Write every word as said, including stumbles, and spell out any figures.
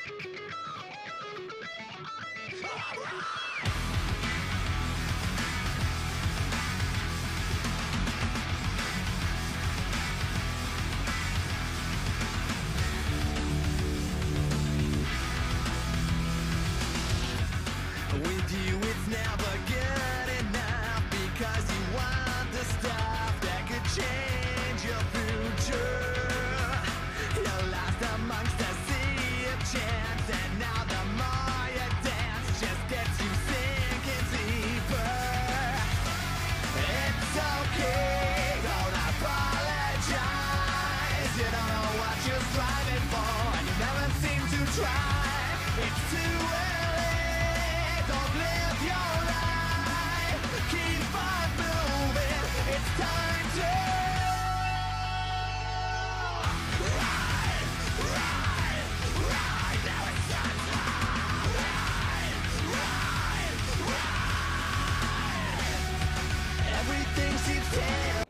With you it's never good enough, because you want the stuff that could change your future. You're lost amongst a sea of chance, and now the more you dance just gets you sinking deeper. It's okay, don't apologize. You don't know what you're striving for, and you never seem to try. It's too early, don't live your life. Keep on moving, it's time to ride, ride, ride. Now it's time to ride, ride, ride. Everything seems terrible.